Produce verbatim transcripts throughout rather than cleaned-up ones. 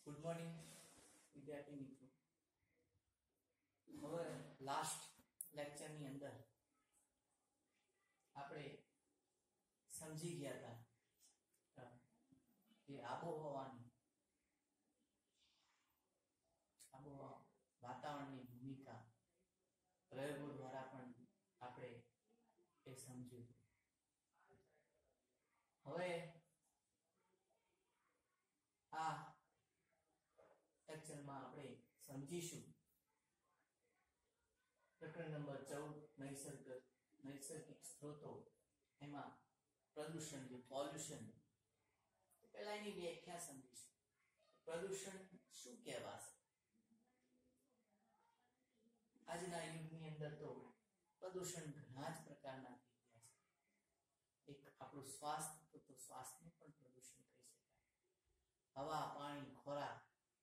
Good morning વિદ્યાર્થી મિત્રો. હવે લાસ્ટ લેક્ચરની અંદર આપણે સમજી ગયા હતા કે આબોહવાની આબોહવા વાતાવરણની ભૂમિકા પ્રયોગો દ્વારા પણ આપણે એ સમજ્યું. હવે આ લેક્ચરમાં આપણે સમજીશું પ્રકરણ નંબર ચૌદ નૈસર્ગિક નૈસર્ગિક સ્ત્રોતો, એમાં પ્રદૂષણ જે પોલ્યુશન. પહેલા એની વ્યાખ્યા સમજીશું. પ્રદૂષણ શું કહેવાશે? આજના યુગની અંદર તો પ્રદૂષણ ઘણા જ પ્રકારના થઈ ગયા છે. એક આપણું સ્વાસ્થ્ય તો શ્વાસનું પણ પ્રદૂષણ થઈ શકાય. હવા, પાણી, ખોરાક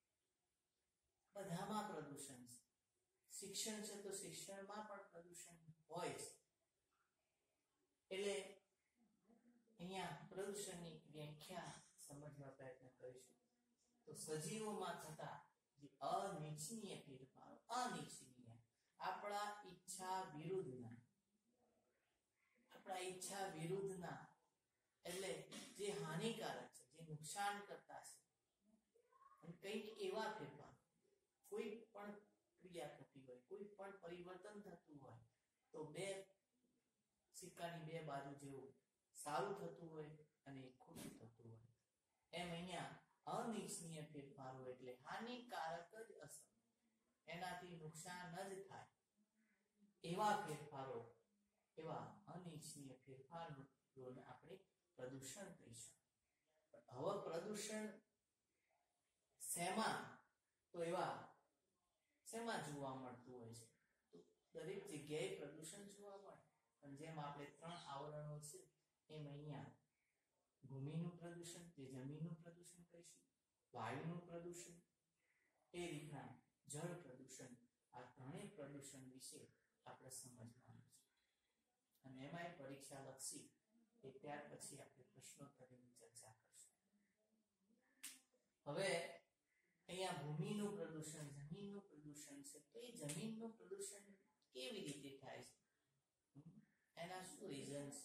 બધામાં પ્રદૂષણ છે. શિક્ષણ છે તો શિક્ષણમાં પણ પ્રદૂષણ હોય છે. એટલે અહીંયા પ્રદૂષણની વ્યાખ્યા સમજવા પ્રયત્ન કરીશું. તો સજીવોમાં થતા જે અનિચ્છનીય ફેરફારો, અનિચ્છનીય આપણા ઈચ્છા વિરુદ્ધના આપણા ઈચ્છા વિરુદ્ધના એટલે જે હાનિકારક છે, જે નુકસાન કરતા છે, અને કંઈક એવા ફેરફાર, કોઈ પણ ક્રિયા થતી હોય, કોઈ પણ પરિવર્તન થતું હોય, તો બે સિક્કાની બે બાજુ જેવું સારું થતું હોય અને ખોટું થતું હોય, એમ અહીંયા અનિચ્છનીય ફેરફારો એટલે હાનિકારક જ અસર, એનાથી નુકસાન જ થાય એવા ફેરફારો, એવા અનિચ્છનીય ફેરફારોને આપણે પ્રદૂષણ કહીશું. હવે પ્રદૂષણ શેમાં, તો એવા શેમાં જોવા મળતું હોય છે? તો દરેક જગ્યાએ પ્રદૂષણ જોવા મળે. પણ જેમ આપણે ત્રણ આવરણો છે, એમ અહીંયા ભૂમિનું પ્રદૂષણ, જે જમીનનું પ્રદૂષણ કહીશું, વાયુનું પ્રદૂષણ, એ રીતના જળ પ્રદૂષણ. આ ત્રણેય પ્રદૂષણ વિશે આપણે સમજવાનું છે. અને એમાંય પરીક્ષા લક્ષી, એ ત્યાર પછી આપણે પ્રશ્નોત્તરીની ચર્ચા કરશું. હવે અહીંયા ભૂમિનું પ્રદૂષણ, જમીનનું પ્રદૂષણ છે. તો એ જમીનનું પ્રદૂષણ કેવી રીતે થાય છે, એના શું રીઝન છે,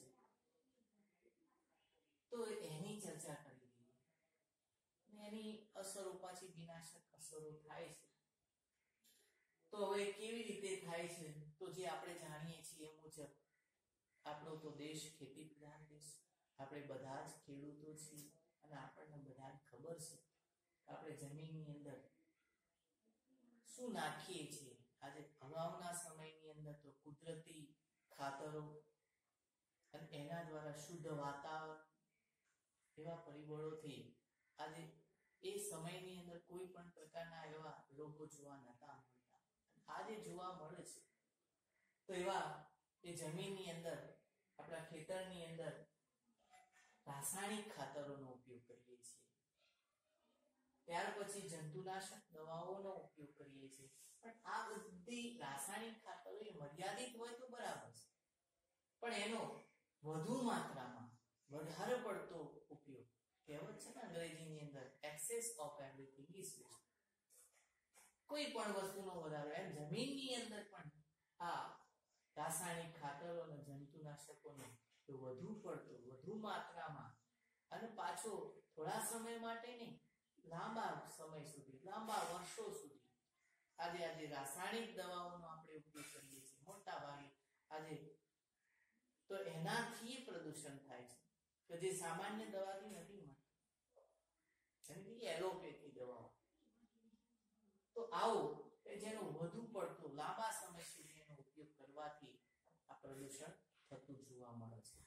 તો એની ચર્ચા કરી દઈએ. એની અસરો પાછી વિનાશક અસરો થાય છે. તો હવે કેવી રીતે થાય છે? તો જે આપણે જાણીએ છીએ એ મુજબ આપણો તો દેશ ખેતી પ્રધાન દેશ, આપણે બધા જ ખેડૂતો છીએ, અને આપણને બધાને ખબર છે આપણે જમીનની અંદર શું નાખીએ છીએ. આજે અગાઉના સમયની અંદર તો કુદરતી ખાતરો અને એના દ્વારા શુદ્ધ વાતાવરણ, એવા પરિબળોથી આજે એ સમયની અંદર કોઈ પણ પ્રકારના એવા રોગો જોવા નતા મળતા. આજે જોવા મળે છે. તો એવા એ જમીનની અંદર, આપણા ખેતરની અંદર રાસાયણિક ખાતરોનો ઉપયોગ કરીએ છીએ. ત્યાર પછી જંતુનાશક દવાઓનો ઉપયોગ કરીએ છીએ. પણ આ બધી રાસાયણિક ખાતરો એ મર્યાદિત હોય તો બરાબર છે, પણ એનો વધુ માત્રામાં વધારે પડતો ઉપયોગ, કહેવત છે ને અંગ્રેજીની અંદર, excess of everything is waste. કોઈ પણ વસ્તુનો વધારો, એમ જમીનની અંદર પણ આ રાસાયણિક ખાતરો અને જંતુનાશકોનો વધુ પડતો, વધુ માત્રામાં, અને પાછો થોડા સમય માટે નહીં, લાંબા સમય સુધી, લાંબા વર્ષો સુધી આજે આજે રાસાયણિક દવાઓનો આપણે ઉપયોગ કરીએ છીએ મોટા ભાગે આજે. તો એનાથી પ્રદૂષણ થાય છે કે જે સામાન્ય દવાથી નથી મળતું, જેમ કે એલોપેથી દવાઓ. તો આવો કે જેનો વધુ પડતો લાંબા સમય સુધી એનો ઉપયોગ કરવાથી આ પ્રદૂષણ થતું જોવા મળે છે.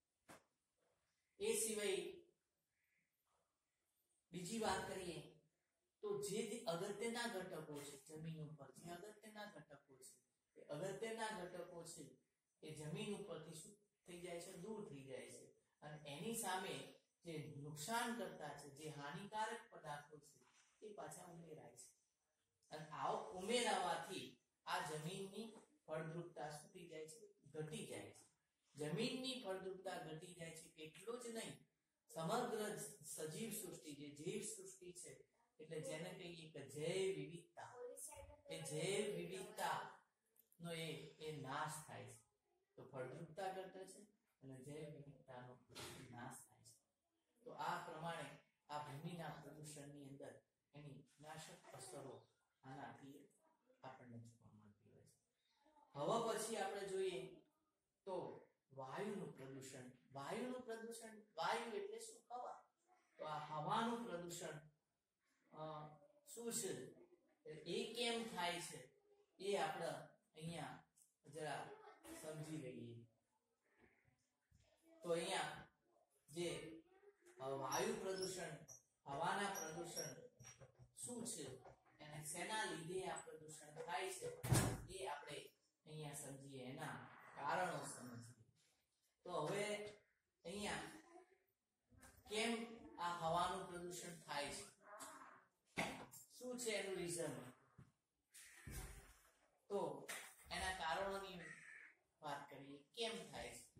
એ સિવાય બીજી વાત કરીએ તો જે અગત્યના ઘટકો છે જમીન ઉપર, જે અગત્યના ઘટકો છે, એ અગત્યના ઘટકો છે એ જમીન ઉપરથી શું થઈ જાય છે? દૂર થઈ જાય છે. અને એની સામે જે નુકસાન કરતા છે, જે હાનિકારક પદાર્થો છે, એ પાછા ઉમેરાય છે. અને આવો ઉમેરાવાથી આ જમીનની ફળદ્રુપતા શું થઈ જાય છે? ઘટી જાય છે. જમીનની ફળદ્રુપતા ઘટી જાય છે એટલું જ નહીં, સમગ્ર સજીવ સૃષ્ટિ, જે જીવ સૃષ્ટિ છે, એટલે જેને કહીએ કે જૈવ વિવિધતા, એ જૈવ વિવિધતા નો એ એ નાશ થાય છે. તો ફળદ્રુપતા ઘટે છે અને જૈવ વિવિધતાનો નાશ થાય છે. તો આ પ્રમાણે આ ભૂમિના પ્રદૂષણની અંદર એની નાશક અસરો આનાથી આપણને જોવા મળતી હોય છે. હવે પછી આપણે જોઈએ તો વાયુનું પ્રદૂષણ. વાયુનું પ્રદૂષણ, વાયુ એટલે શું? હવા. તો આ હવાનું પ્રદૂષણ શું છે, એ કેમ થાય છે, એ આપણે અહીંયા જરા સમજી લઈએ. તો અહીંયા જે વાયુ પ્રદૂષણ, હવાના પ્રદૂષણ શું છે અને શેના લીધે આ પ્રદૂષણ થાય છે, એ આપણે અહીંયા સમજીએ, એના કારણો સમજીએ. તો હવે અહીંયા કેમ આ હવાનું પ્રદૂષણ થાય છે, શું છે એનું રીઝન, તો એના કારણોની વાત કરીએ. કેમ થાય છે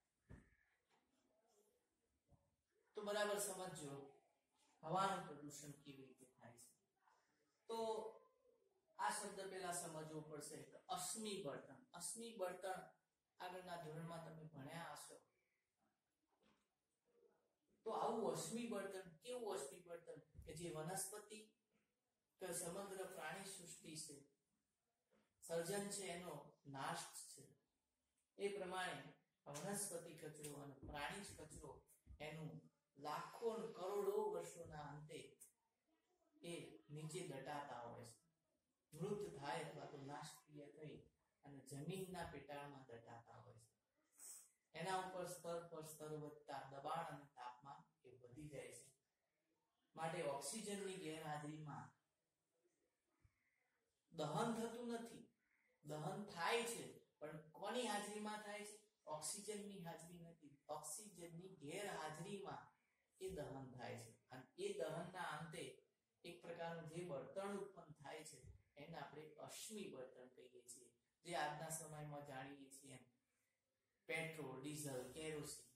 તો બરાબર સમજો હવાનું પ્રદૂષણ કેવી રીતે થાય છે. તો આ શબ્દ પહેલા સમજવો પડશે. અશ્મિ બળતણ. અશ્મિ બળતણ આગળના ધોરણમાં તમે ભણ્યા હશો. તો આવું અશ્મિ બળતણ, કેવું અશ્મિ બળતણ કે જે વનસ્પતિ કે સમગ્ર પ્રાણી સૃષ્ટિ છે, સર્જન છે, એનો નાશ છે. એ પ્રમાણે વનસ્પતિ કચરો અને પ્રાણી કચરો એનું લાખો કરોડો વર્ષોના અંતે એ નીચે દટાતા હોય છે. મૃત થાય અથવા તો નાશક્રિય થઈ અને જમીનના પેટાળમાં દટાતા હોય છે. એના ઉપર સ્તર પર સ્તર વધતા દબાણ અને તાપમાન એ વધી જાય છે. માટે ઓક્સિજનની ગેરહાજરીમાં દહન થતું નથી. દહન થાય છે પણ કોની હાજરીમાં થાય છે? ઓક્સિજનની હાજરી નથી. ઓક્સિજનની ગેરહાજરીમાં એ દહન થાય છે અને એ દહનના અંતે એક પ્રકારનું જે બળતણ ઉત્પન્ન થાય છે એને આપણે અશ્મિ બળતણ કહીએ છીએ. જે આજના સમયમાં જાણીએ છીએ એમ પેટ્રોલ, ડીઝલ, કેરોસીન,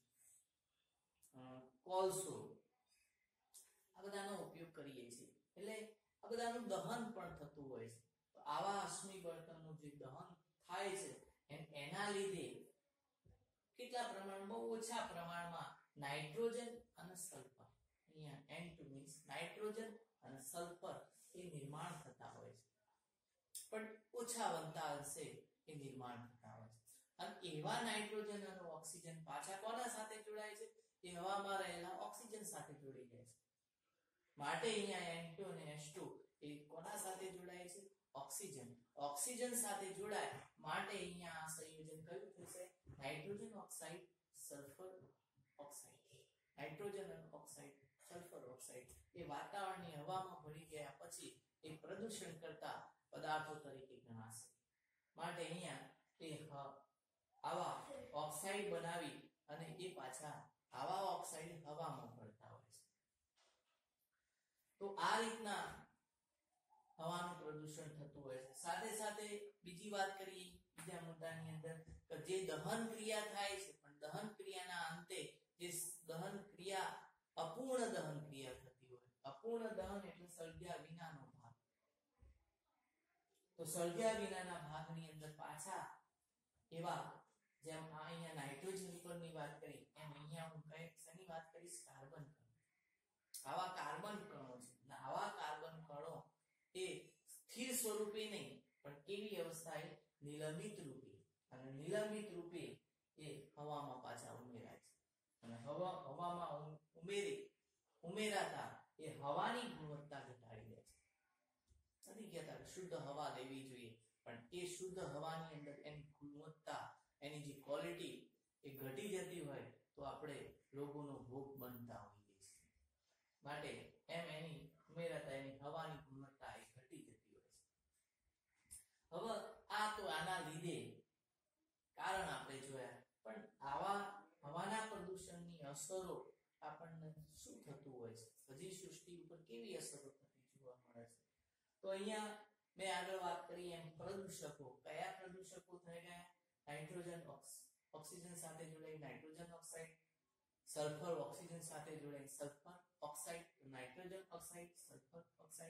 કોલસો, આ બધાનો ઉપયોગ કરીએ છીએ. એટલે આ બધાનું દહન પણ થતું હોય છે. તો આવા અશ્મિ બળતણનું જે દહન થાય છે એના લીધે કેટલા પ્રમાણમાં, બહુ ઓછા પ્રમાણમાં નાઇટ્રોજન અને સલ્ફર, અહીંયા એન ટુ મીન્સ નાઇટ્રોજન અને સલ્ફર એ નિર્માણ થતા હોય છે. પણ ઓછા બનતા અંશે એ નિર્માણ થતા હોય છે. અને એવા નાઇટ્રોજન અને ઓક્સિજન પાછા કોના સાથે જોડાય છે? એ હવામાં રહેલા ઓક્સિજન સાથે જોડી જાય છે. માટે અહીંયા એન ટુ અને એચ ટુ એ કોના સાથે જોડાય છે? ઓક્સિજન. ઓક્સિજન સાથે જોડાય માટે અહીંયા આ સંયોજન કયું થશે? Nitrogen oxide sulphur oxide. Nitrogen અને ઓક્સાઇડ, સલ્ફર ઓક્સાઇડ એ વાતાવરણની હવામાં ભળી ગયા પછી એ પ્રદૂષણ કરતા પદાર્થો તરીકે ગણાશે. માટે અહીંયા એ આવા ઓક્સાઇડ બનાવી અને એ પાછા આવા ઓક્સાઇડ હવામાં ભળતા હોય છે. તો આ રીતના હવાનું પ્રદૂષણ થતું હોય છે. સાથે સાથે બીજી વાત કરીએ બીજા મુદ્દાની અંદર કે જે દહન ક્રિયા થાય છે, પણ દહન ક્રિયાના અંતે જે દહન ક્રિયા અપૂર્ણ દહન ક્રિયા થતી હોય. અપૂર્ણ દહન એટલે સળગ્યા વિનાનો ભાગ. તો સળગ્યા વિનાના ભાગની અંદર પાછા એવા, જેમ અહીંયા નાઇટ્રોજન ઉપરની વાત કરી એમ અહીંયા હું કઈ શેની વાત કરીશ? કાર્બન કણો. આવા કાર્બન કણો છે. આવા કાર્બન કણો એ સ્થિર સ્વરૂપે નહીં પણ કેવી અવસ્થા? એ નિલંબિત રૂપે. અને નિલંબિત રૂપે એ હવામાં પાછા ઉમેરાય છે. અને હવા હવામાં ઉમેરી ઉમેરાતા એ હવાની ગુણવત્તા ઘટાડી દે છે. નથી કહેતા શુદ્ધ હવા લેવી જોઈએ, પણ એ શુદ્ધ હવાની અંદર એની ગુણવત્તા, એની જે ક્વોલિટી એ ઘટી જતી હોય તો આપણે રોગોનો ભોગ બનતા હોઈએ છીએ. માટે એમ એની ઉમેરાતા એની હવાની ગુણવત્તા એ ઘટી જતી હોય છે. હવે આ તો આના લીધે કારણ આપણે જોયા, પણ આવા હવાના પ્રદૂષણની અસરો આપણને શું થતું હોય છે? સજીવ સૃષ્ટિ ઉપર કેવી અસરો થતી જોવા મળે છે? તો અહીંયા મેં આગળ વાત કરી એમ પ્રદૂષકો. કયા પ્રદૂષકો થઈ ગયા? નાઇટ્રોજન ઓક્સિજન સાથે જોડાઈ નાઇટ્રોજન ઓક્સાઇડ, સલ્ફર ઓક્સિજન સાથે જોડાઈ sulphur oxide, nitrogen oxide, sulphur oxide.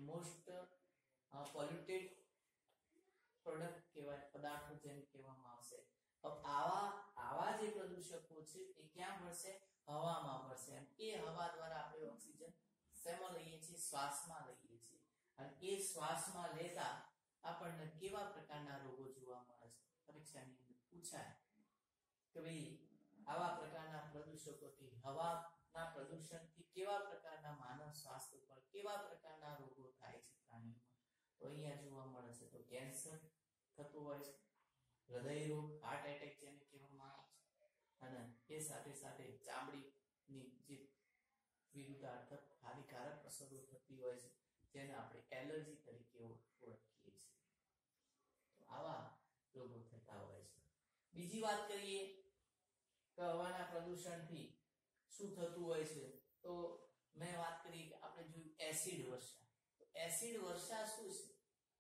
Most polluted product કહેવાય, પદાર્થો જેને કહેવામાં આવશે. આવા આવા જે પ્રદૂષકો છે એ ક્યાં ભળશે? હવામાં ભળશે. એ હવા દ્વારા આપણે ઓક્સિજન શેમાં લઈએ છીએ? શ્વાસમાં લઈએ છીએ. અને એ શ્વાસમાં લેતા આપણને કેવા પ્રકારના રોગો જોવા મળે છે? પરીક્ષાની અંદર પૂછાય કે ભાઈ આવા પ્રકારના પ્રદૂષકોથી, હવાના પ્રદૂષણથી કેવા પ્રકારના માનવ સ્વાસ્થ્ય પર કેવા પ્રકારના રોગો થાય છે પ્રાણીઓમાં? તો અહીંયા જોવા મળે છે તો કેન્સર થતું હોય છે, હૃદય રોગ, હાર્ટ એટેક જેને કહેવામાં આવે છે, અને એ સાથે સાથે ચામડીની જે વિરુદ્ધાર્થક હાનિકારક અસરો થતી હોય છે જેને આપણે એલર્જી તરીકે ઓળખીએ છીએ. તો આવા રોગો થતા હોય છે. બીજી વાત કરીએ કે હવાના પ્રદૂષણથી શું થતું હોય છે, તો મેં વાત કરી કે આપણે જોયું એસિડ વર્ષા. તો એસિડ વર્ષા શું છે?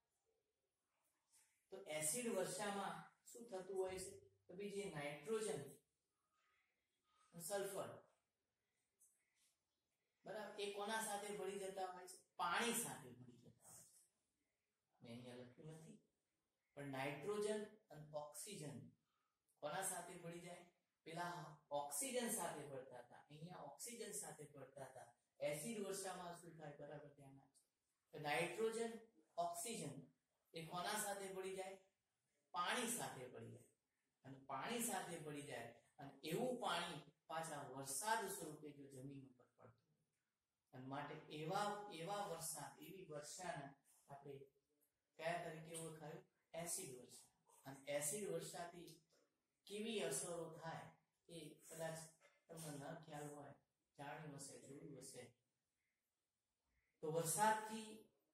તો એસિડ વર્ષામાં શું થતું હોય છે? તો બીજી નાઇટ્રોજન, સલ્ફર, બરાબર, એ કોના સાથે ભળી જતા હોય છે? પાણી સાથે ભળી જતા હોય છે. મેં અહીંયા લખ્યું નથી, પણ નાઇટ્રોજન અને ઓક્સિજન કોના સાથે ભળી જાય? પેલા ઓક્સિજન સાથે ભળતા હતા, અહીંયા ઓક્સિજન સાથે ભળતા હતા. એસિડ વર્ષામાં શું થાય? બરાબર ધ્યાન આપજો. નાઇટ્રોજન, ઓક્સિજન એ કોના સાથે ભળી જાય? પાણી સાથે ભળી જાય. અને પાણી સાથે ભળી જાય અને એવું પાણી પાછા વરસાદ સ્વરૂપે જો જમીન ઉપર પડતું, અને માટે એવા એવા વરસાદ, એવી વર્ષાને આપણે કયા તરીકે ઓળખાયું? એસિડ વર્ષા. અને એસિડ વર્ષાથી કેવી અસરો થાય એ કદાચ તમને ન ખ્યાલ હોય, જાણ્યું હશે, જોયું હશે. તો વરસાદથી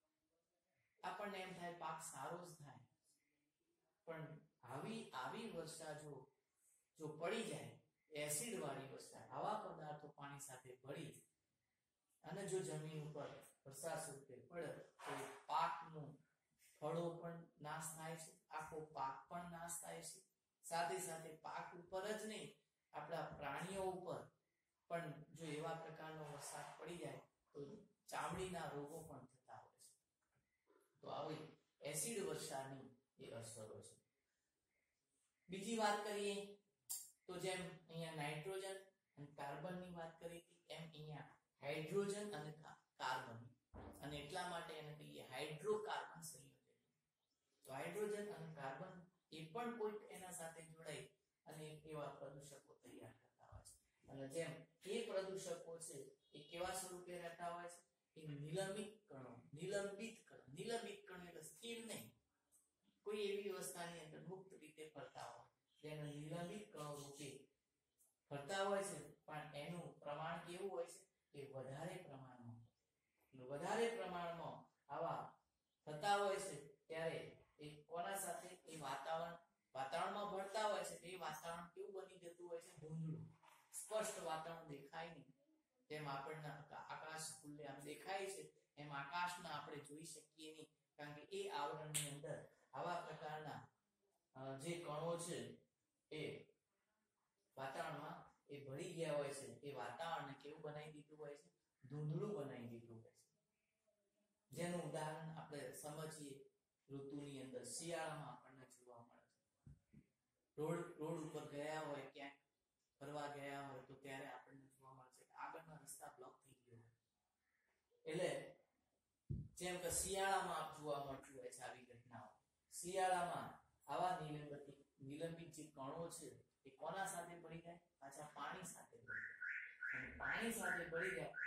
આપણને એમ થાય પાક સારો જ થાય, પણ આવી આવી વર્ષા જો જો પડી જાય, એસિડ વાળી વર્ષા, આવા પદાર્થો પાણી સાથે ભળી અને જો જમીન ઉપર વરસાદ સ્વરૂપે પડે તો પાકનું ફળો પણ નાશ થાય છે, આખો પાક પણ નાશ થાય છે. સાથે સાથે પાક ઉપર જ નહીં, આપણા પ્રાણીઓ ઉપર પણ જો એવા પ્રકારનો વરસાદ પડી જાય તો ચામડીના રોગો પણ થતા હોય છે. તો આવી એસિડ વર્ષાની એ અસરો છે. બીજી વાત કરીએ તો જેમ અહીંયા નાઇટ્રોજન અને કાર્બનની વાત કરી હતી, એમ અહીંયા હાઇડ્રોજન અને કાર્બન, અને એટલા માટે એને કહીએ હાઇડ્રોકાર્બન સંયોજન. તો હાઇડ્રોજન અને કાર્બન એ પણ કોઈક એના સાથે જોડાઈ અને એવા પ્રદૂષકો તૈયાર કરતા હોય છે. અને જેમ એ પ્રદૂષકો છે એ કેવા સ્વરૂપે રહેતા હોય છે? એ નિલંબિત કણો, નિલંબિત કણો, નિલંબિત કણો એટલે સ્થિર નહીં, કોઈ એવી અવસ્થાની અંદર મુક્ત રીતે ફરતા હોય, જેને નિલંબિત કણો રૂપે ફરતા હોય છે. પણ એનું પ્રમાણ કેવું હોય છે? એ વધારે પ્રમાણમાં, વધારે પ્રમાણમાં આવા થતા હોય છે ત્યારે એ કોના સાથે? એ વાતાવરણ વાતાવરણમાં ભળતા હોય છે. એ વાતાવરણ કેવું બની જતું હોય છે? ધૂંધળું, સ્પષ્ટ વાતાવરણ દેખાય નહીં. જેમ આપણને આકાશ ખુલ્લે આમ દેખાય છે, એમ આકાશને આપણે જોઈ શકીએ નહીં, કારણ કે એ આવરણની અંદર આવા પ્રકારના જે કણો છે એ વાતાવરણમાં એ ભળી ગયા હોય છે. એ વાતાવરણને કેવું બનાવી દીધું હોય છે? ધૂંધળું બનાવી દીધું હોય છે. જેનું ઉદાહરણ આપણે સમજીએ ઋતુની અંદર, શિયાળામાં આપણને જોવા મળે છે. રોડ રોડ ઉપર ગયા હોય, ક્યાંક ફરવા ગયા હોય તો ત્યારે આપણને જોવા મળે છે કે આગળના રસ્તા બ્લોક થઈ ગયો હોય. એટલે જેમ કે શિયાળામાં જોવા મળતું હોય છે આવી ઘટનાઓ. શિયાળામાં આવા નિલંબિત નિલંબિત જે કણો છે એ કોના સાથે ભળી જાય? પાછા પાણી સાથે ભળી જાય. અને પાણી સાથે ભળી જાય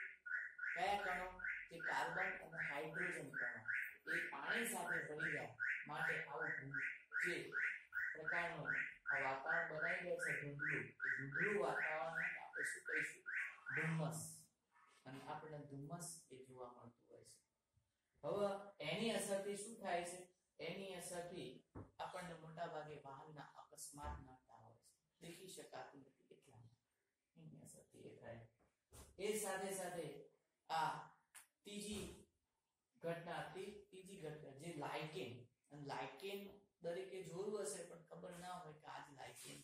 કયા કણો? જે કાર્બન અને હાઇડ્રોજન કણો, એ પાણી સાથે ભળી જાય. માટે આવું જે પ્રકારનું આ વાતાવરણ બનાવી દે છે ધૂંધળું, એ ધૂંધળું વાતાવરણ આપણે શું કહીશું? ધુમ્મસ. અને આપણને ધુમ્મસ એ જોવા મળતું હોય છે. હવે એની અસરથી શું થાય છે? એની અસરથી આપણને મોટા ભાગે વાહનના અકસ્માત નડતા હોય છે, દેખી શકાતું નથી એટલા એની અસરથી એ થાય. એ સાથે સાથે આ ત્રીજી ઘટના, ત્રીજી ઘટના જે લાઇકેન, અને લાઇકેન દરેકે જોયું હશે પણ ખબર ના હોય કે આજ લાઇકેન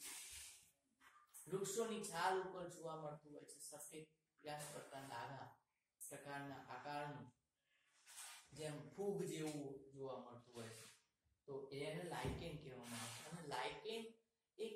વૃક્ષોની છાલ ઉપર જોવા મળતું હોય છે, સફેદ વ્યાસ પ્રકારના આઘા પ્રકારના આકારનું. જેમ ફૂગ જેવું જોવા મળતું હોય છે તો એને લાઇકેન કહેવામાં આવે છે. અને લાઇકેન એક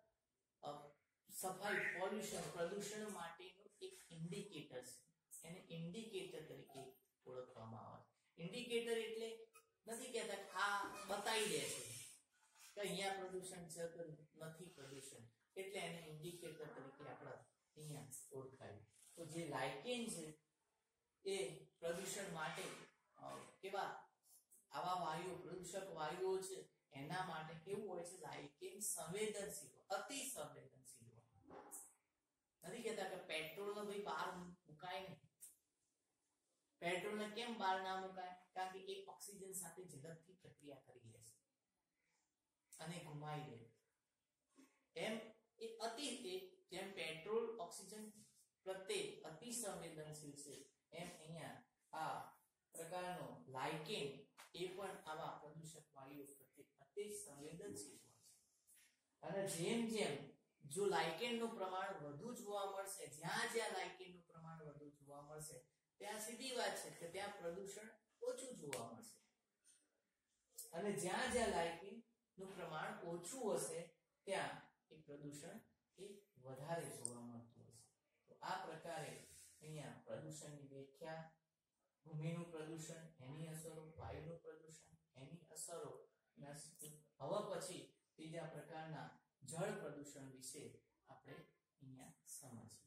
સફાઈ પોલ્યુશન પ્રદૂષણ માટેનું એક ઇન્ડિકેટર છે. એને ઇન્ડિકેટર તરીકે ઓળખવામાં આવે છે. ઇન્ડિકેટર એટલે નથી કહેતા કે આ બતાવી દે છે કે અહીંયા પ્રદૂષણ છે કે નથી પ્રદૂષણ, એટલે એને ઇન્ડિકેટર તરીકે આપણે અહીંયા ઓળખાય. તો જે લાઇકેન છે એ પ્રદૂષણ માટે કેવા આવા વાયુ પ્રદૂષક વાયુઓ છે એના માટે કેવું હોય છે, લાઇકેન સંવેદનશીલ, અતિ સંવેદનશીલ હોય. નથી કહેતા કે પેટ્રોલ ને ભાઈ બહાર મુકાય નહીં. પેટ્રોલ ને કેમ બહાર ના મુકાય? કારણ કે એ ઓક્સિજન સાથે ઝડપથી પ્રક્રિયા કરી લે છે અને ઘુમાઈ દે. એમ એ અતિ જેમ પેટ્રોલ ઓક્સિજન પ્રત્યે અતિ સંવેદનશીલ છે, એમ અહીંયા આ પ્રકારનો લાઇકેન એ પણ આવા પ્રદૂષક વાયુઓ પ્રત્યે અતિ સંવેદનશીલ હોય છે. અને જેમ જેમ જો લાઇકેનનું પ્રમાણ વધુ જોવા મળશે, જ્યાં જ્યાં લાઇકેનનું પ્રમાણ વધુ જોવા મળશે ત્યાં સીધી વાત છે કે ત્યાં પ્રદૂષણ ઓછું જોવા મળશે. અને જ્યાં જ્યાં લાઇકેનનું પ્રમાણ ઓછું હશે ત્યાં એ પ્રદૂષણ એ વધારે જોવા મળતું હશે. તો આ પ્રકારે અહીંયા પ્રદૂષણની વ્યાખ્યા, ભૂમિનું પ્રદૂષણ, એની અસરો, વાયુનું પ્રદૂષણ, એની અસરો, હવે પછી ત્રીજા પ્રકારના જળ પ્રદૂષણ વિશે આપણે અહીંયા સમજીએ.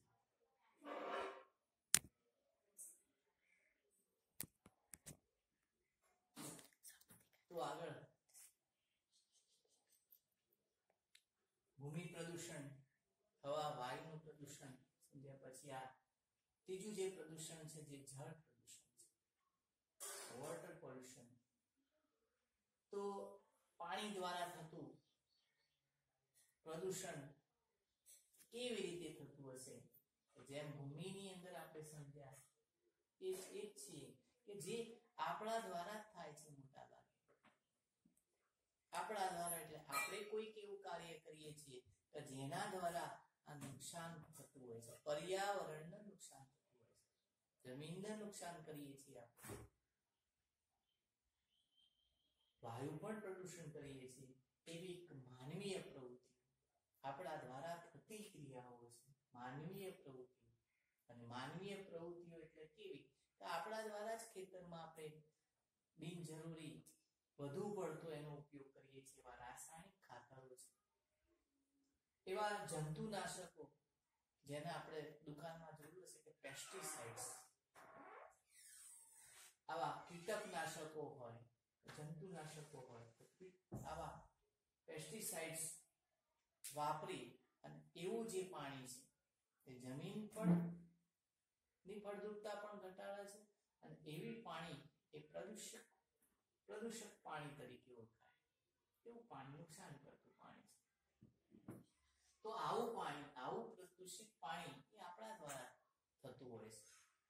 તો આગળ ભૂમિ પ્રદૂષણ, હવા વાયુનું પ્રદૂષણ સમજ્યા પછી આ ત્રીજું જે પ્રદૂષણ છે જે જળ પ્રદૂષણ છે, વોટર પોલ્યુશન. તો પાણી દ્વારા થતું પ્રદૂષણ કેવી રીતે થતું હશે? જેમ ભૂમિની અંદર આપણે સમજ્યા એ જ છીએ કે જે આપણા દ્વારા થાય છે. મોટા ભાગે આપણા દ્વારા એટલે આપણે કોઈક એવું કાર્ય કરીએ છીએ કે જેના દ્વારા આ નુકસાન થતું હોય છે, પર્યાવરણને નુકસાન થતું હોય છે, જમીનને નુકસાન કરીએ છીએ, આપણે વાયુ પણ પ્રદૂષણ કરીએ છીએ. એવી એક માનવીય પ્રવૃત્તિ, આપણા દ્વારા થતી ક્રિયાઓ છે માનવીય પ્રવૃત્તિઓ. અને માનવીય પ્રવૃત્તિઓ એટલે કેવી કે આપણા દ્વારા જ ખેતરમાં આપણે બિનજરૂરી વધુ પડતો એનો ઉપયોગ કરીએ છીએ. એવા રાસાયણિક ખાતરો છે, એવા જંતુનાશકો જેને આપણે દુકાનમાં જોયું હશે કે પેસ્ટિસાઇડ્સ, આવા કીટકનાશકો હોય, જંતુનાશકો હોય, આવા પેસ્ટિસાઇડ્સ વાપરી અને એવું જે પાણી છે તે જમીન પણ ની ફળદ્રુપતા પણ ઘટાડે છે અને એવી પાણી એ પ્રદૂષક પ્રદૂષક પાણી તરીકે ઓળખાય. એવું પાણી નુકસાન કરતું પાણી છે. તો આવું પાણી, આવું પ્રદૂષિત પાણી એ આપણા દ્વારા થતું હોય છે.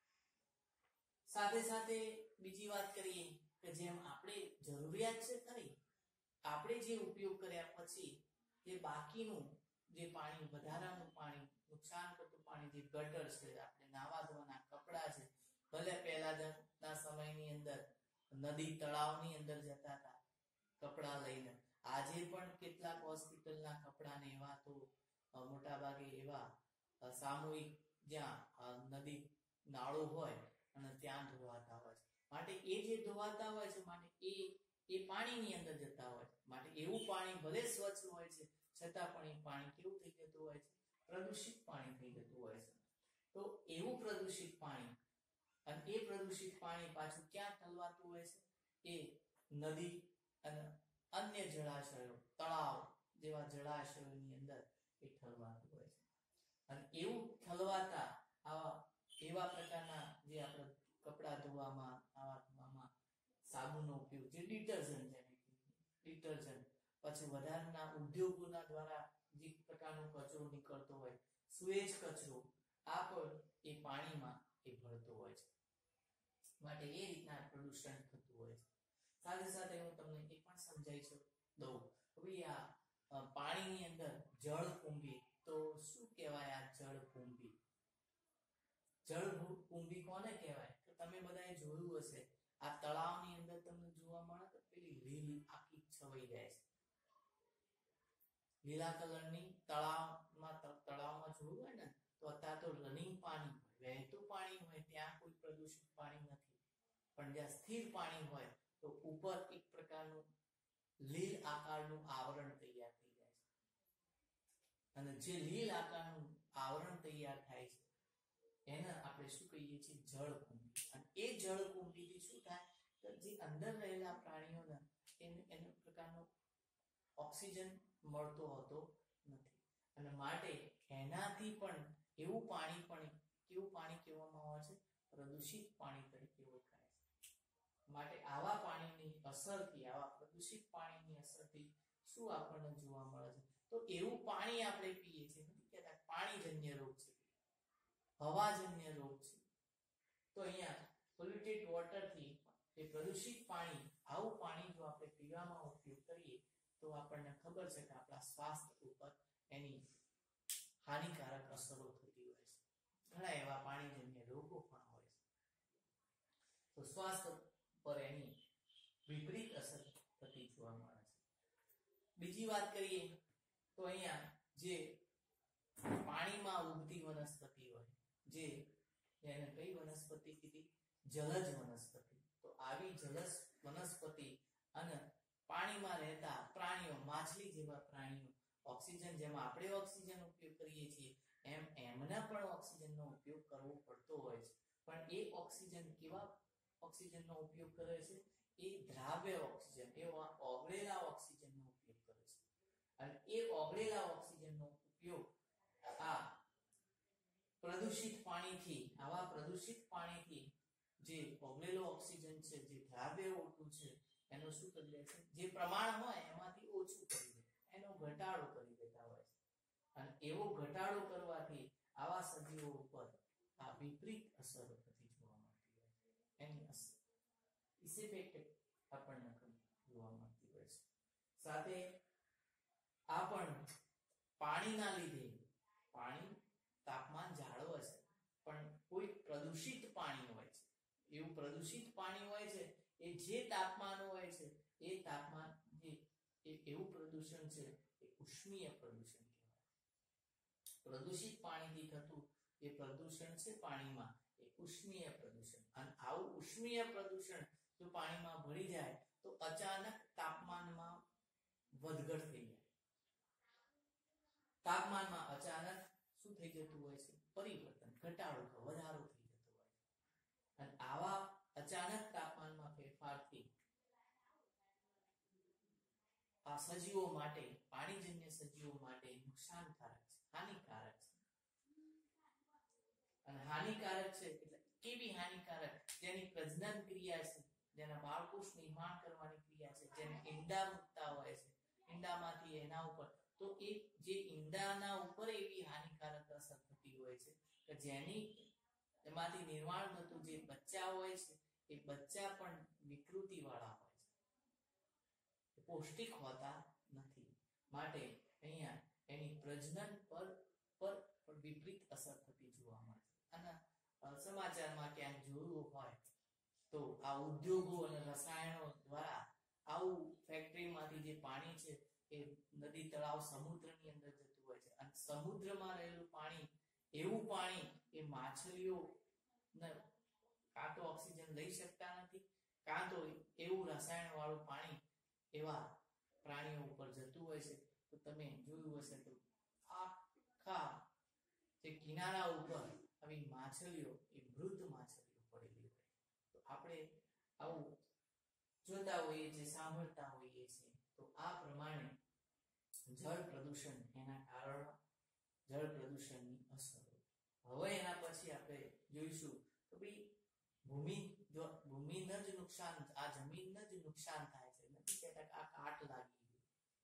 સાથે સાથે બીજી વાત કરીએ કે જેમ આપણે જરૂરિયાત છે ખરી, આપણે જે ઉપયોગ કર્યા પછી જે બાકીનું જે પાણી, વધારાનું પાણી, નુકસાન કરતું પાણી, જે ગટર છે, આપણે નાવા ધોવાના કપડા છે, ભલે પહેલાના સમયની અંદર નદી તળાવની અંદર જતા હતા કપડા લઈને, આજે પણ કેટલાક હોસ્પિટલના કપડા ને એવા તો મોટા ભાગે એવા સામૂહિક જ્યાં નદી નાળો હોય અને ત્યાં ધોવાતા હોય છે. માટે એ જે ધોવાતા હોય છે માટે એ એ પાણીની અંદર જતા હોય છે. માટે એવું પાણી ભલે સ્વચ્છ હોય છે છતાં પણ એ પાણી કેવું થઈ જતું હોય છે? પ્રદૂષિત પાણી થઈ જતું હોય છે. તો એવું પ્રદૂષિત પાણી, અને એ પ્રદૂષિત પાણી પાછું ક્યાં ઠલવાતું હોય છે? એ નદી અને અન્ય જળાશયો, તળાવ જેવા જળાશયોની અંદર એ ઠલવાતું હોય છે. અને એવું ઠલવાતા આવા એવા પ્રકારના જે આપણે કપડા ધોવામાં, આવા ધોવામાં સાબુનો ઉપયોગ, જે ડિટર્જન્ટ છે, ડિટર્જન્ટ પછી વધારાના ઉદ્યોગોના દ્વારા જે પ્રકારનો કચરો નીકળતો હોય, સુએજ કચરો, આ પણ એ પાણીમાં એ ભળતો હોય છે. માટે એ રીતના પ્રદૂષણ થતું હોય છે. સાથે સાથે હું તમને એ પણ સમજાવી દઉં હવે આ પાણીની અંદર જળ કુંભી, તો શું કહેવાય આ જળ કુંભી? જળ કુંભી કોને કહેવાય? તો તમે બધાએ જોયું હશે આ તળાવની અંદર તમને જોવા મળે તો પેલી લીલ આખી છવાઈ જાય છે. લીલા કલરની તળાવમાં તળાવમાં જોયું હોય ને તો અત્યારે તો રનિંગ પાણી હોય, વહેતું પાણી હોય, ત્યાં કોઈ પ્રદૂષિત પાણી નથી. પણ જ્યાં સ્થિર પાણી હોય તો ઉપર એક પ્રકારનું લીલ આકારનું આવરણ તૈયાર થઈ જાય છે. અને જે લીલ આકારનું આવરણ તૈયાર થાય છે એને આપણે શું કહીએ છીએ? જળકુંભી. અને એ જળકુંભીથી શું થાય? તો જે અંદર રહેલા પ્રાણીઓને એને એનો પ્રકારનો ઓક્સિજન મળતો હોતો નથી. અને માટે એનાથી પણ એવું પાણી પણ કેવું પાણી કહેવામાં આવે છે? પ્રદૂષિત પાણી તરીકે ઓળખાય છે. માટે આવા પાણીની અસરથી, આવા પ્રદૂષિત પાણીની અસરથી શું આપણને જોવા મળે છે? તો એવું પાણી આપણે પીએ છીએ, નથી કહેતા પાણીજન્ય રોગ છે, હવાજન્ય રોગ છે. તો અહીંયા પોલ્યુટેડ વોટરથી એ પ્રદૂષિત પાણી, આવું પાણી જો આપણે પીવામાં ઉપયોગ કરીએ તો આપણને ખબર છે કે આપણા સ્વાસ્થ્ય ઉપર એની હાનિકારક અસરો થતી હોય છે. ઘણા એવા પાણીજન્ય રોગો પણ હોય છે. તો સ્વાસ્થ્ય પર એની વિપરીત અસર થતી જોવા મળે છે. બીજી વાત કરીએ તો અહીંયા જે પાણીમાં ઉગતી વનસ્પતિ હોય, જે એને કઈ વનસ્પતિ કીધી? જલજ વનસ્પતિ. તો આવી જલજ વનસ્પતિ અને પાણીમાં રહેતા પ્રાણીઓ, માછલી જેવા પ્રાણીઓ, ઓક્સિજન જેમાં આપણે ઓક્સિજન ઉપયોગ કરીએ છીએ એમ એમના પણ ઓક્સિજનનો ઉપયોગ કરવો પડતો હોય છે. પણ એ ઓક્સિજન કેવા ઓક્સિજનનો ઉપયોગ કરે છે? એ દ્રાવ્ય ઓક્સિજન, એ ઓગળેલા ઓક્સિજનનો ઉપયોગ કરે છે. અને એ ઓગળેલા ઓક્સિજનનો ઉપયોગ આ પ્રદૂષિત પાણીથી, આવા પ્રદૂષિત પાણીથી જે ઓગળેલો ઓક્સિજન છે, જે દ્રાવ્ય ઓટું છે, એનો શું કરી દે છે? જે પ્રમાણ હોય એમાંથી ઓછું કરી દે, એનો ઘટાડો કરી દેતા હોય છે. અને એવો ઘટાડો કરવાથી આવા સજીવો ઉપર આ વિપરીત અસરો થતી જોવા મળતી હોય છે. એની અસર ઇફેક્ટ આપણને જોવા મળતી હોય છે. સાથે આ પણ પાણીના લીધે, પાણી તાપમાન જાળવે છે, પણ કોઈ પ્રદૂષિત પાણી હોય છે, એવું પ્રદૂષિત પાણી હોય છે એ જે તાપમાન હોય છે એ તાપમાન જે એવું પ્રદૂષણ છે એ ઉષ્મીય પ્રદૂષણ કહેવાય. પ્રદૂષિત પાણીથી થતું એ પ્રદૂષણ છે પાણીમાં, એ ઉષ્મીય પ્રદૂષણ. અને આવું ઉષ્મીય પ્રદૂષણ જો પાણીમાં ભળી જાય તો અચાનક તાપમાનમાં વધઘટ થઈ જાય. તાપમાનમાં અચાનક શું થઈ જતું હોય છે? પરિવર્તન, ઘટાડો, વધારો થઈ જતો હોય છે. અને આવા અચાનક તાપમાનમાં ફેરફારથી આ સજીવો માટે, પાણીજન્ય સજીવો માટે નુકસાનકારક છે, હાનિકારક છે. અને હાનિકારક છે એટલે કેવી હાનિકારક? જેની પ્રજનન ક્રિયા છે, જેના બાળકોષ નિર્માણ કરવાની ક્રિયા છે, જેને ઈંડા મૂકતા હોય છે, ઈંડામાંથી એના ઉપર, તો એ જે ઈંડાના ઉપર એવી હાનિકારક અસર થતી હોય છે કે જેની એમાંથી નિર્માણ થતું જે બચ્ચા હોય છે એ બચ્ચા પણ વિકૃતિ વાળા હોય છે, પૌષ્ટિક હોતા નથી. માટે અહીંયા એની પ્રજનન પર પર વિપરીત અસર થતી જોવા મળે છે. અને સમાચારમાં ક્યાંક જોયું હોય તો આ ઉદ્યોગો અને રસાયણો દ્વારા આવું ફેક્ટરીમાંથી જે પાણી છે એ નદી, તળાવ, સમુદ્રની અંદર જતું હોય છે. અને સમુદ્રમાં રહેલું પાણી એવું પાણી એ માછલીઓ કાં તો ઓક્સિજન લઈ શકતા નથી, કાં તો એવું રસાયણ વાળું પાણી એવા પ્રાણીઓ ઉપર જતું હોય છે. તો તમે જોયું હશે તો આખા જે કિનારા ઉપર આવી માછલીઓ, એ મૃત માછલીઓ પડેલી હોય. તો આપણે આવું જોતા હોઈએ છીએ, સાંભળતા હોઈએ છીએ. તો આ પ્રમાણે જળ પ્રદૂષણ, એના કારણો, જળ પ્રદૂષણની અસરો. હવે એના પછી આપણે જોઈશું તો ભાઈ ભૂમિ, જો ભૂમિને જ નુકસાન, આ જમીનને જ નુકસાન થાય છે, નથી કહેતા કે આ કાટ લાગી ગયું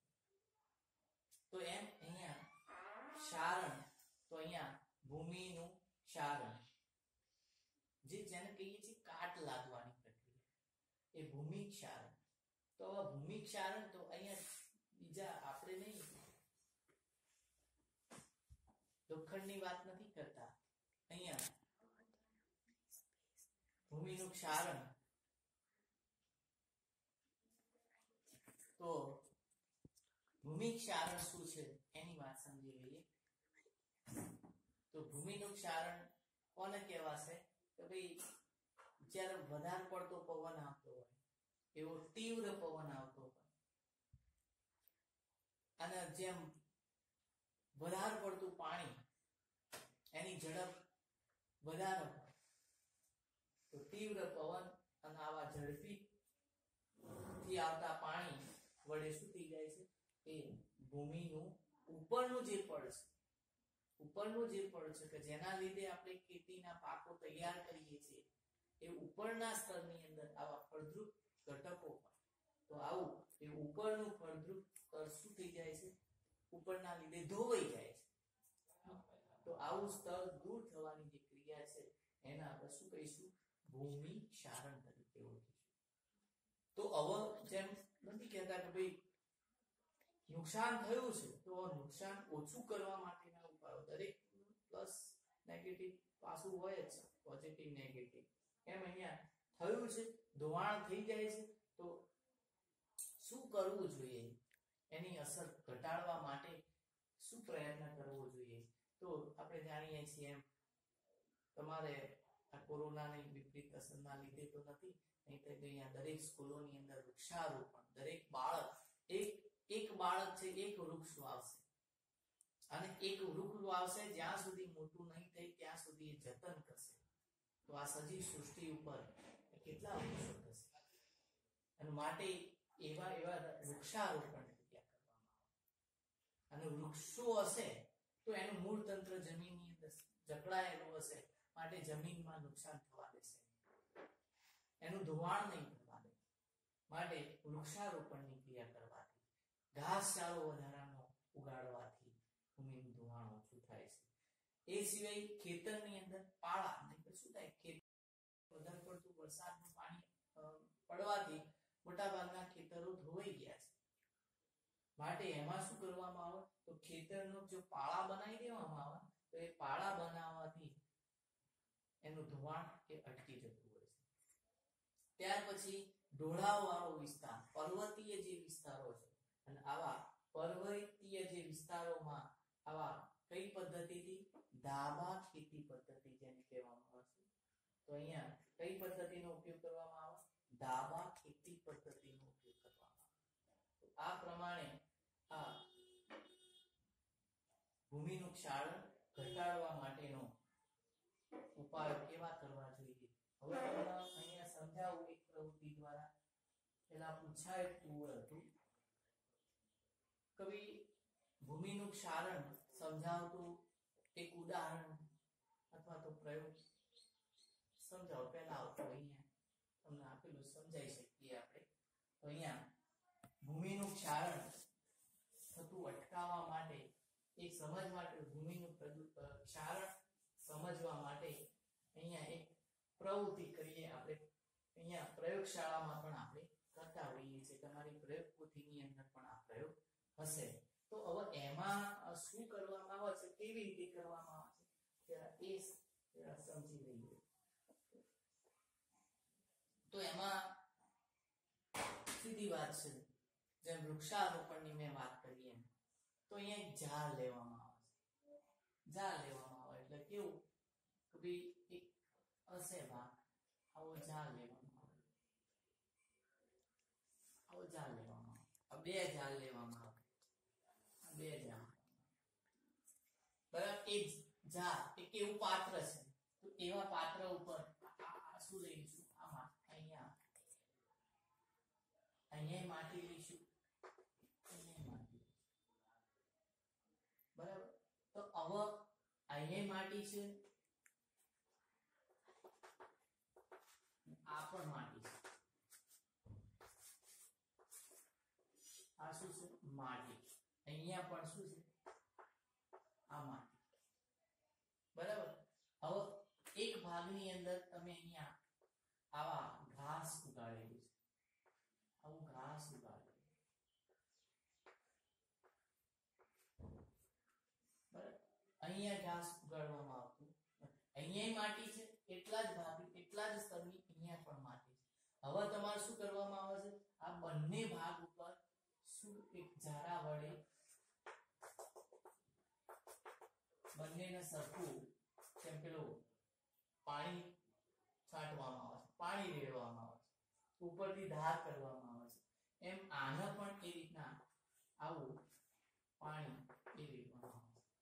તો એમ અહીંયા ક્ષારણ, તો અહીંયા ભૂમિનું ક્ષારણ, જે જેને કહીએ છીએ કાટ લાગવાની પ્રક્રિયા, એ ભૂમિ ક્ષારણ. તો આ ભૂમિ ક્ષારણ તો અહીંયા બીજા આપણે નહીં લોખંડની વાત નથી કરતા, અહીંયા ભૂમિનું ક્ષારણ તો ભૂમિ ક્ષારણ શું છે એની વાત સમજી લઈએ. તો ભૂમિનું ક્ષારણ કોને કહેવાશે કે ભાઈ જ્યારે વધારે પડતો પવન આવતો હોય, એવો તીવ્ર પવન આવતો હોય અને જેમ વધારે પડતું પાણી એની ઝડપ વધારે હોય તો તીવ્ર પવન અને આવા ઝડપી થી આવતા પાણી વડે શું થઈ જાય છે એ ભૂમિનું ઉપરનું જે પડ છે ઉપરનું જે પડ છે કે જેના લીધે આપણે ખેતીના પાકો તૈયાર કરીએ છીએ એ ઉપરના સ્તરની અંદર આવા ફળદ્રુપ ઘટકો હોય તો આવું એ ઉપરનું ફળદ્રુપ સ્તર શું થઈ જાય છે ઉપરના લીધે ધોવાઈ જાય છે. તો આવું સ્તર દૂર થવાની જે ક્રિયા છે એને આપણે શું કહીશું ભૂમિ ક્ષારણ તરીકે ઓળખીશું. તો હવે જેમ નથી કહેતા કે ભાઈ નુકસાન થયું છે તો નુકસાન ઓછું કરવા માટેના ઉપાયો દરેક પ્લસ નેગેટિવ પાસું હોય જ છે, પોઝિટિવ નેગેટિવ. એમ અહીંયા થયું છે ધોવાણ થઈ જાય છે તો શું કરવું જોઈએ, એની અસર ઘટાડવા માટે શું પ્રયત્ન કરવો જોઈએ. તો આપણે જાણીએ છીએ એમ તમારે આ કોરોનાની વિપરીત અસરના લીધે તો નથી, નહીં તો અહીંયા દરેક સ્કૂલોની અંદર વૃક્ષારોપણ, દરેક બાળક એક એક બાળક છે એક વૃક્ષ વાવશે અને એક વૃક્ષ વાવશે જ્યાં સુધી મોટું નહીં થાય ત્યાં સુધી જતન કરશે. તો આ સજીવ સૃષ્ટિ ઉપર કેટલા વૃક્ષો થશે અને માટે એવા એવા વૃક્ષારોપણ કરવામાં આવે અને વૃક્ષો હશે તો એનું મૂળ તંત્ર જમીનની અંદર જકડાયેલું હશે માટે જમીનમાં નુકસાન થવા દેશે, એનું ધોવાણ નહીં થવા દે. માટે વૃક્ષારોપણની ક્રિયા કરવાથી, ઘાસચારો વધારાનો ઉગાડવાથી ભૂમિનું ધોવાણ ઓછું થાય છે. એ સિવાય ખેતરની અંદર પાળા નહીં તો શું થાય, ખેતર વધારે પડતું વરસાદનું પાણી પડવાથી મોટાભાગના ખેતરો ધોવાઈ ગયા છે. માટે એમાં શું કરવામાં આવે તો ખેતરનો જો પાળા બનાવી દેવામાં આવે તો એ પાળા બનાવવાથી એનું ધોવાણ એ અટકી જતું હોય છે. ત્યાર પછી ઢોળાવ વાળો વિસ્તાર, પર્વતીય જે વિસ્તારો છે અને આવા પર્વતીય જે વિસ્તારોમાં આવા કઈ પદ્ધતિથી ધાબા ખેતી પદ્ધતિ જેને કહેવામાં આવે છે. તો અહીંયા કઈ પદ્ધતિનો ઉપયોગ કરવામાં આવે, ધાબા ખેતી પદ્ધતિનો ઉપયોગ કરવામાં આવે. તો આ પ્રમાણે આ ભૂમિનું ક્ષારણ ઘટાડવા માટેનો ઉપાયો કેવા કરવા જોઈએ. હવે તમને અહીંયા સમજાવું એક પ્રવૃત્તિ દ્વારા. પેલા પૂછાયું હતું કવિ ભૂમિનું ક્ષારણ સમજાવતું એક ઉદાહરણ અથવા તો પ્રયોગ સમજાવો. પહેલા આવતો અહીંયા તમને આપેલું સમજાઈ શકીએ આપણે. તો અહીંયા ભૂમિનું ક્ષારણ થતું અટકાવવા માટે એ સમજ માટે ભૂમિનું ક્ષારણ સમજવા માટે અહીંયા એક પ્રવૃત્તિ કરીએ આપણે. અહીંયા પ્રયોગશાળામાં પણ આપણે કરતા હોઈએ છીએ, તમારી પ્રયોગ પોથીની અંદર પણ આ પ્રયોગ હશે. તો હવે એમાં શું કરવામાં આવે છે, કેવી રીતે કરવામાં આવે છે એ સમજી લઈએ. તો એમાં સીધી વાત છે, જેમ વૃક્ષારોપણની મેં વાત કરી એમ. તો અહીંયા એક ઝાડ લેવામાં આવે છે. ઝાડ લેવામાં આવે એટલે કેવું કે ભાઈ એક હશે ભાગ, આવો ઝાડ લેવામાં આવે, આવો ઝાડ લેવામાં આવે, આ બે ઝાડ લેવામાં આવે, આ બે ઝાડ બરાબર. એક ઝાડ એક એવું પાત્ર છે તો એવા પાત્ર ઉપર આ શું લઈશું, આમાં અહીંયા અહીંયા માટી લઈશું, અહીંયા માટી બરાબર. તો હવે અહીંયા માટી છે, આ પણ માટી છે, આ શું છે માટી, અહીંયા પણ શું છે આ માટી બરાબર. હવે એક ભાગની અંદર તમે અહીંયા આવા ઘાસ ઉગાડેલું છે, આવું ઘાસ ઉગાડેલું બરાબર. અહીંયા ઘાસ ઉગાડવામાં આવતું, અહીંયા માટી છે, એટલા જ ભાગ એટલા જ સ્તરની અહીંયા પણ માટી છે. હવે તમારે શું કરવામાં આવે છે, આ બંને ભાગ ઉપર શું એક ઝારા વડે બંનેને સરખું જેમ પેલું પાણી છાંટવામાં આવે છે, પાણી રેડવામાં આવે છે, ઉપરથી ધાર કરવામાં આવે છે, એમ આને પણ એ રીતના આવું પાણી એ રેડવામાં આવે છે.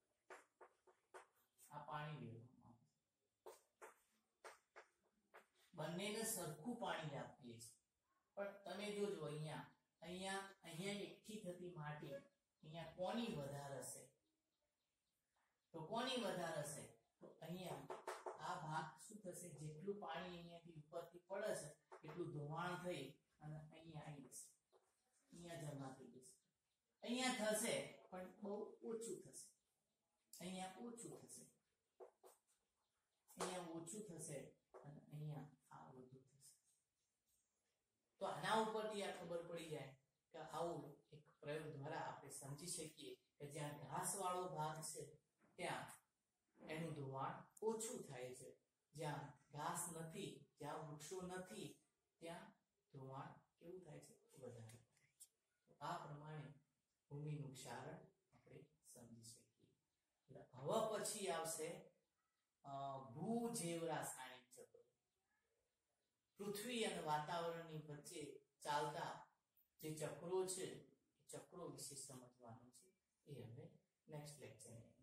આ પાણી રેડવામાં આવે છે, બંનેને સરખું પાણી આપીએ છીએ. પણ તમે જોજો અહીંયા અહીંયા અહીંયા એકઠી થતી માટી અહીંયા કોની વધારે હશે? તો કોની વધારે હશે? તો અહીંયા આ ભાગ શું થશે? જેટલું પાણી અહીંયાથી ઉપરથી પડે છે એટલું ધોવાણ થઈ અને અહીંયા આવી જશે, અહીંયા જમા થઈ જશે. અહીંયા થશે પણ બહુ ઓછું થશે, અહીંયા ઓછું થશે, અહીંયા ઓછું થશે અને અહીંયા આ વધુ થશે. તો આના ઉપરથી આ ખબર પડી જાય કે આવું એક પ્રયોગ દ્વારા આપણે સમજી શકીએ કે જ્યાં ઘાસ વાળો ભાગ છે ત્યાં એનું ધોવાણ ઓછું થાય છે, જ્યાં ઘાસ નથી, જ્યાં વૃક્ષો નથી ત્યાં ધોવાણ કેવું થાય છે? વધારે. તો આ પ્રમાણે ભૂમિનું ક્ષારણ આપણે સમજી શકીએ. એટલે હવે પછી આવશે ભૂજૈવ રાસાયણિક ચક્રો. પૃથ્વી અને વાતાવરણની વચ્ચે ચાલતા જે ચક્રો છે એ ચક્રો વિશે સમજવાનું છે. એ હવે નેક્સ્ટ લેક્ચર